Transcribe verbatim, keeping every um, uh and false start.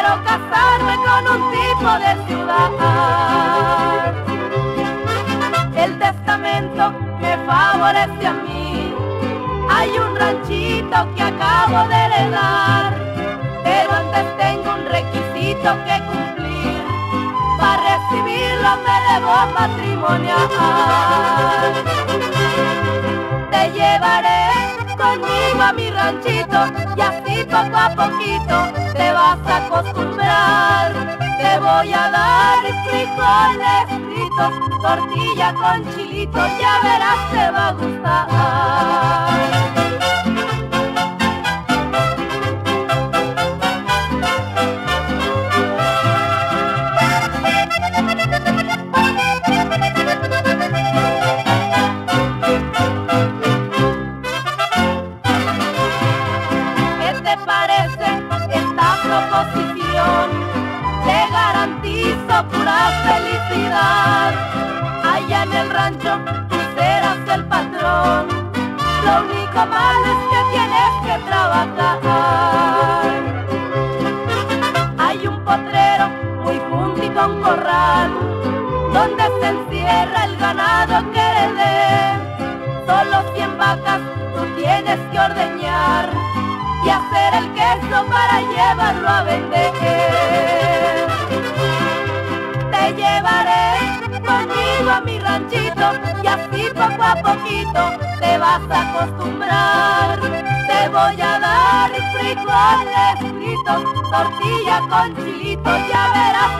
quiero casarme con un tipo de ciudad. El testamento me favorece a mí. Hay un ranchito que acabo de heredar, pero antes tengo un requisito que cumplir. Para recibirlo me debo matrimonial. Te llevaré conmigo a mi ranchito y así poco a poquito te vas a acostumbrar. Te voy a dar frijoles fritos, tortilla con chilito, ya verás te va a gustar. Te garantizo pura felicidad. Allá en el rancho tú serás el patrón. Lo único malo es que tienes que trabajar. Hay un potrero muy juntito a un corral, donde se encierra el ganado que heredé. Solo cien vacas tú tienes que ordeñar y hacer el queso para llevarlo a vender. Te llevaré conmigo a mi ranchito y así poco a poquito te vas a acostumbrar. Te voy a dar frijoles fritos, tortilla con chilito, ya verás